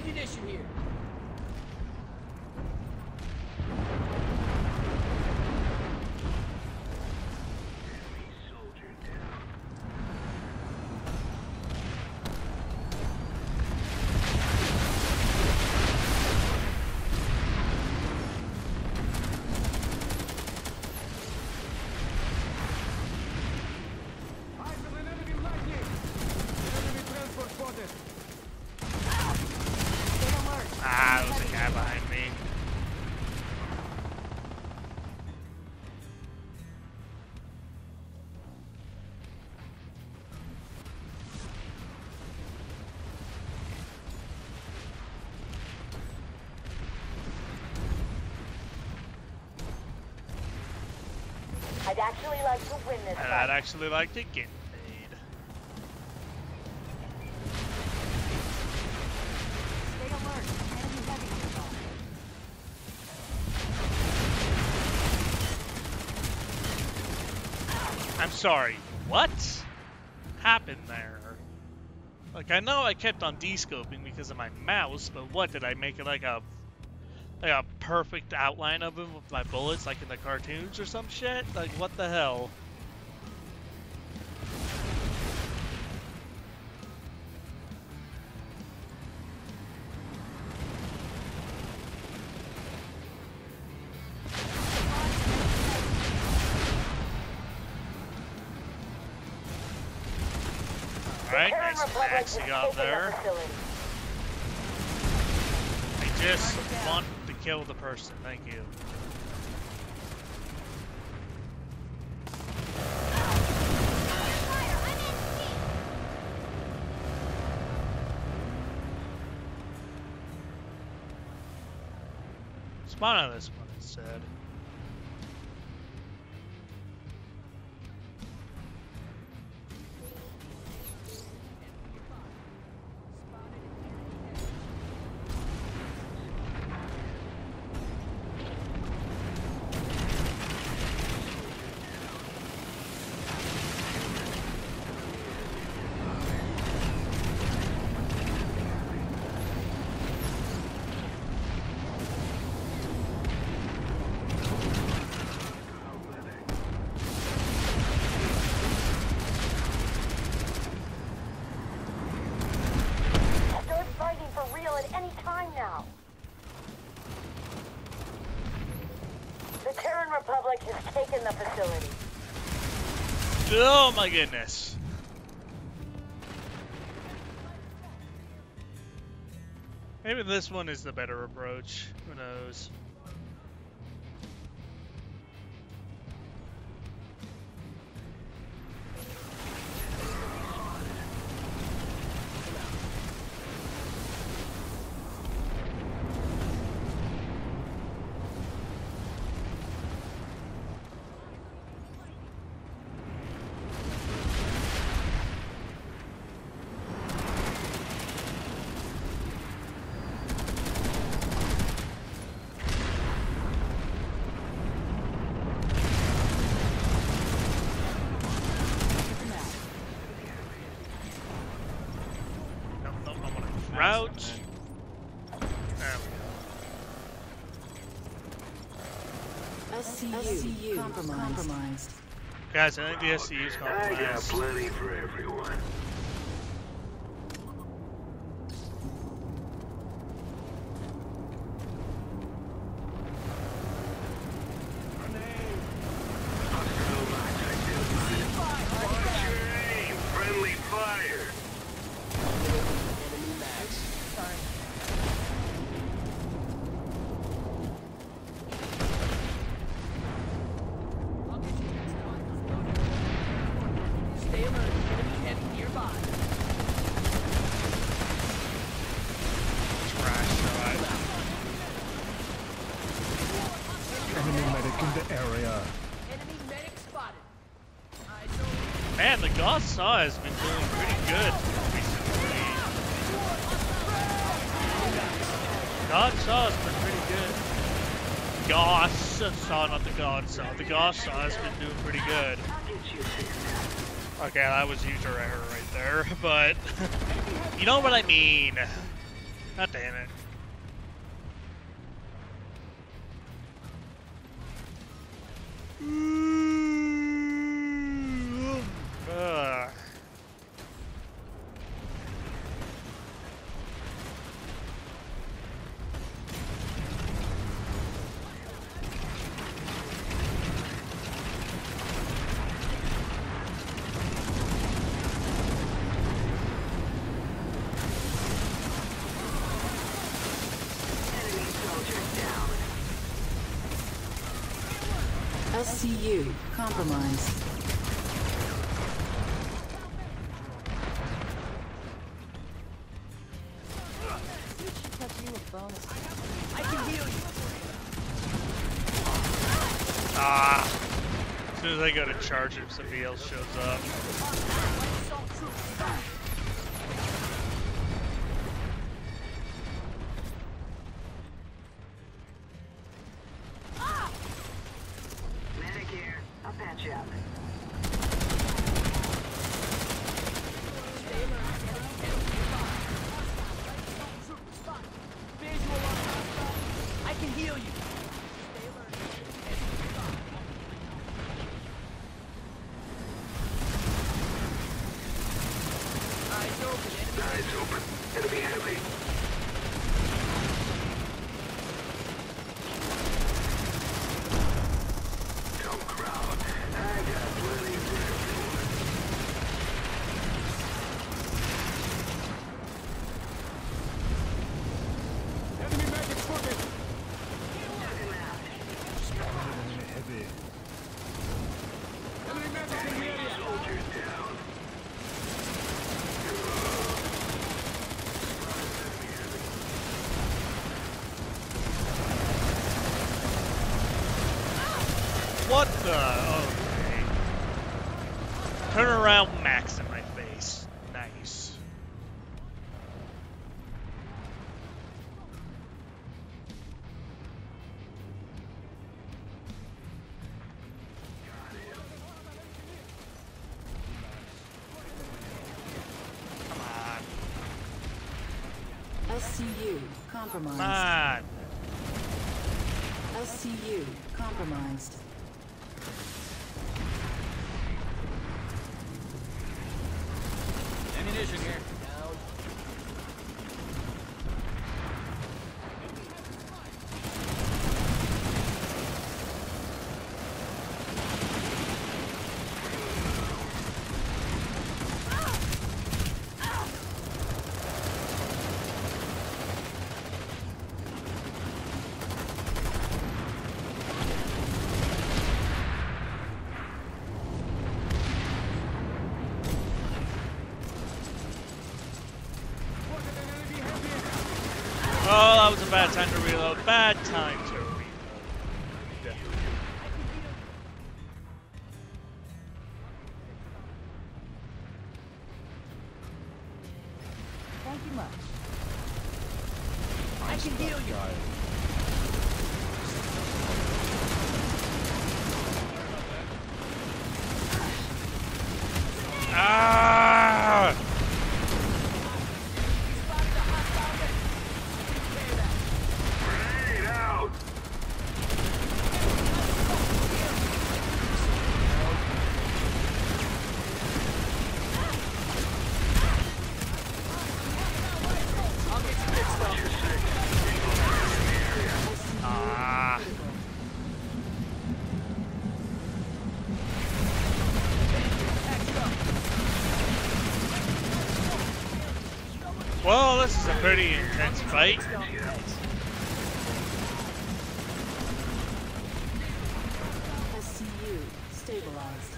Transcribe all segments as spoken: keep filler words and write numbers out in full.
ammunition here. Ah, there was a guy behind me. I'd actually like to win this And fight. I'd actually like to get paid. Stay alert. Enemy heavy nearby. I'm sorry, what happened there? Like, I know I kept on descoping because of my mouse, but what, did I make it like a like a perfect outline of him with my bullets like in the cartoons or some shit? Like, what the hell? Alright, nice axe you got there. I just want to kill the person, thank you. Spawn on this one instead. Republic has taken the facility. Oh my goodness. Maybe this one is the better approach. Who knows? Route. There we go. S C U compromised. compromised. Guys, I think the S C U is compromised. I got plenty for everyone. Man, the Gauss Saw has been doing pretty good recently. Gauss Saw has been pretty good. Gauss Saw, not the God Saw. The Gauss Saw has been doing pretty good. Okay, that was user error right there, but you know what I mean. God damn it. Ugh. L C U compromised. Ah! As soon as I go to charge him, somebody else shows up. Medic here. I'll patch you up. I can heal you. Eyes open. Enemy heavy. Come crowd. I got plenty for everyone. Enemy magic smoking. Enemy magic in the area. Soldiers down. What the? Okay. Turn around, Max in my face. Nice. Come on. L C U compromised. Come on. L C U compromised. Ammunition here. Oh, that was a bad time to reload. Bad time to reload. Thank you much. I can heal you. Ah! Grenade out. I'll get you fixed up. Ah! Well, this is a pretty intense fight. S C U stabilized.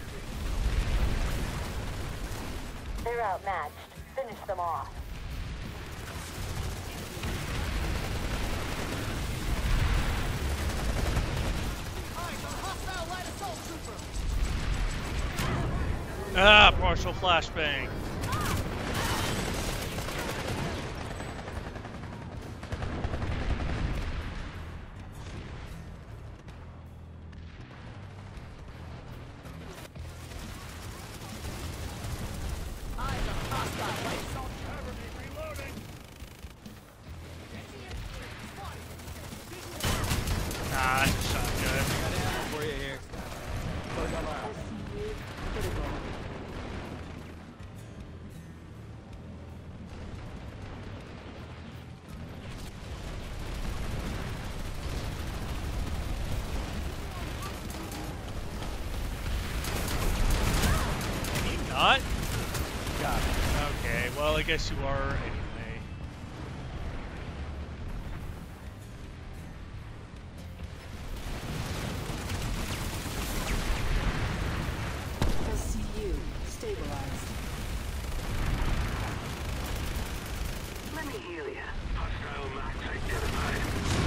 They're outmatched. Finish them off. Ah, partial flashbang. Ah, shotgun. For you here. Close that line. S C U critical. Can you not? Got it. Okay, well, I guess you are anyway. S C U stabilized. Let me heal you. Hostile max identified.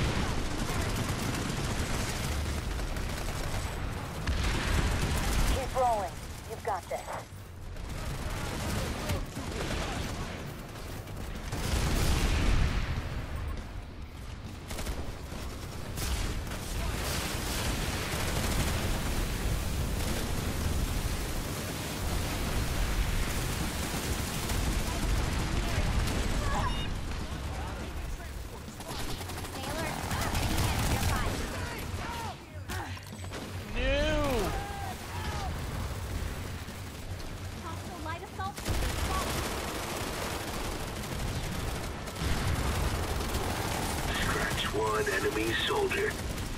Keep rolling. You've got this. No! Scratch one enemy soldier.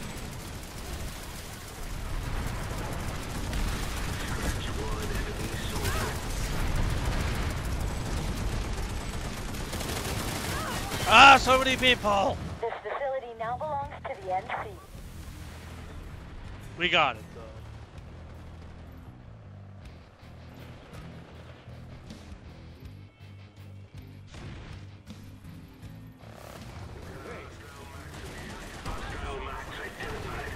Scratch one enemy soldier. Ah, so many people! This facility now belongs to the N C. We got it, though. Hostile max identified.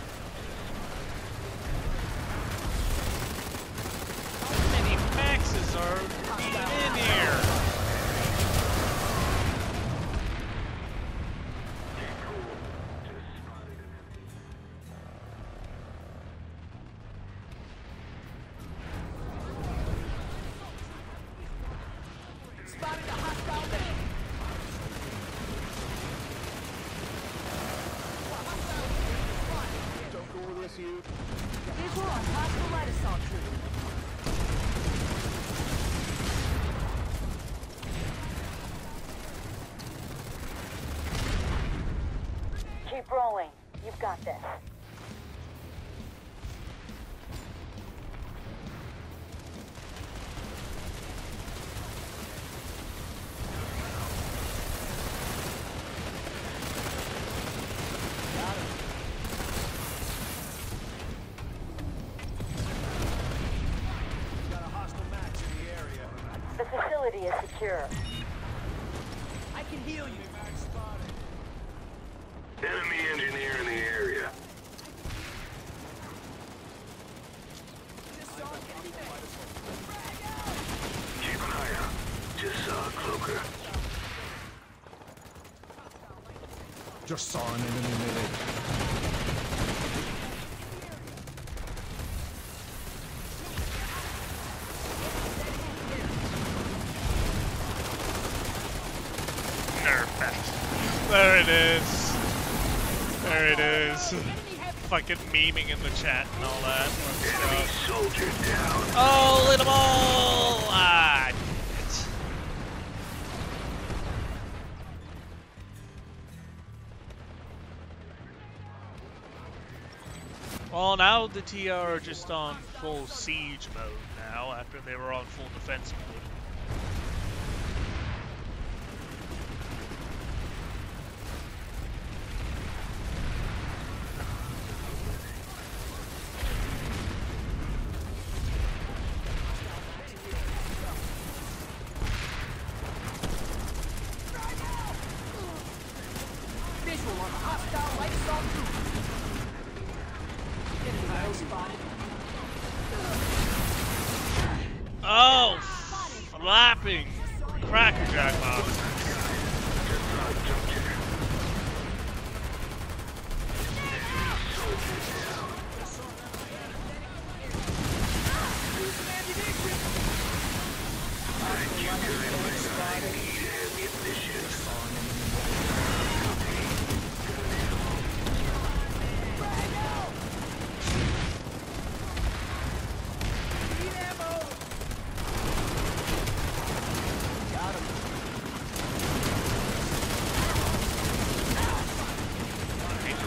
How many maxes are even in here? Just spotted an enemy. Spotted a hostile man. Don't go with this, you. Visual on hostile light assault troop. Keep rolling. You've got this. Got a hostile max in the area. The facility is secure. I can heal you. Max spotted. Enemy engineer in the area. Keep an eye out. Just saw a cloaker. Just saw an enemy melee. Nerf fest. There it is. There it is. Fucking memeing in the chat and all that. Enemy Let's go. soldier down. Oh, little ball! Ah, damn it. Well, now the T R are just on full siege mode now, after they were on full defense mode. Visual on hostile light assault troop. Getting battle spotted. Oh, flapping Cracker Jack box. Just saw a junction. Soldier down. Thank you very much. I need ammunition.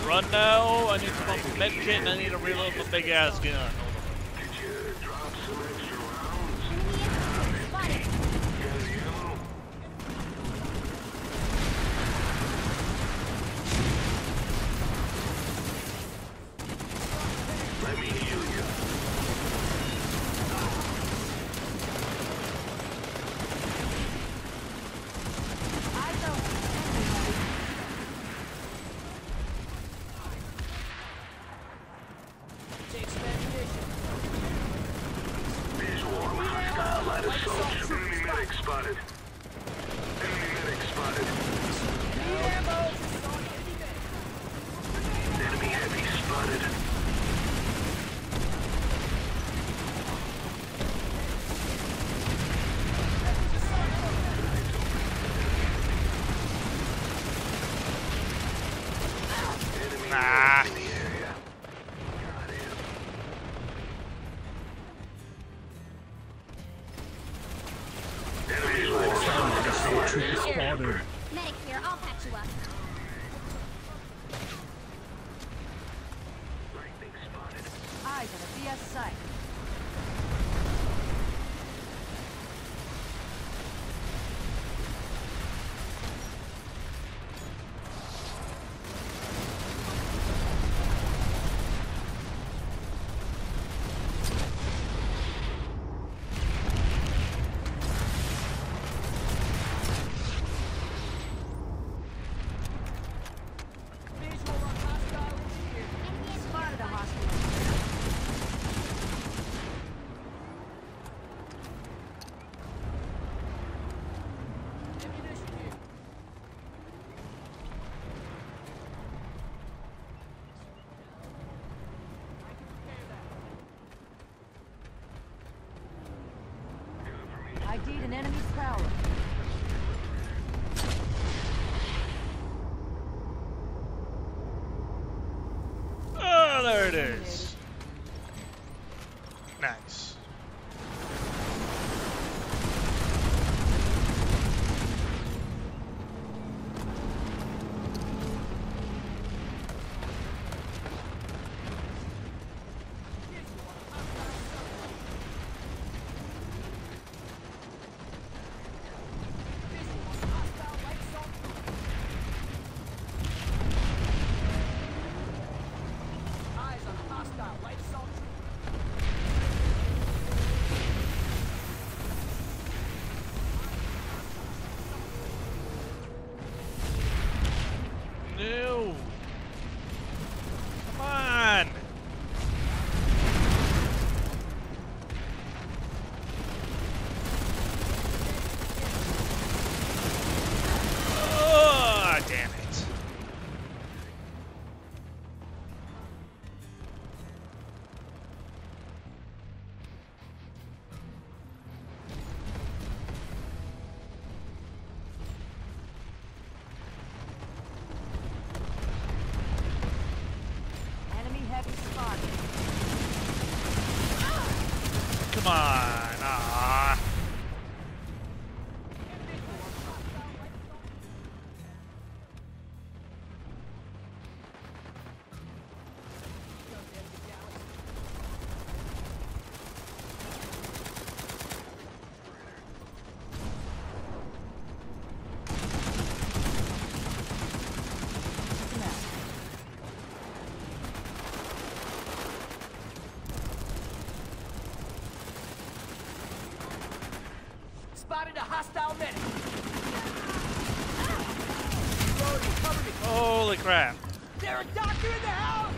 run now. I need to pump a med kit and I need to reload my big ass gun. Hold on. Did you drop some extra rounds? Enemy infantry spotted. Yes, you. Let me heal you. Eyes open. Enemy heavy. Takes ammunition. Visual on hostile light assault. Enemy medic spotted. Enemy medic spotted. Need ammo. Enemy heavy spotted. Enemy Ah. in the area. Got him. Enemy light assault. Spotted. Medic here, I'll patch you up. Lightning spotted. Eyes on a B S site. Visual on hostile engineer. Spotted a hospital. Ammunition here. I D'd an enemy's prowler. Oh, there it is. Nice. Eyes on a hostile light assault. No. Come on. Oh, damn it. Enemy heavy spotted. Come on. Ah. Spotted a hostile medic. Holy crap. There a doctor in the house!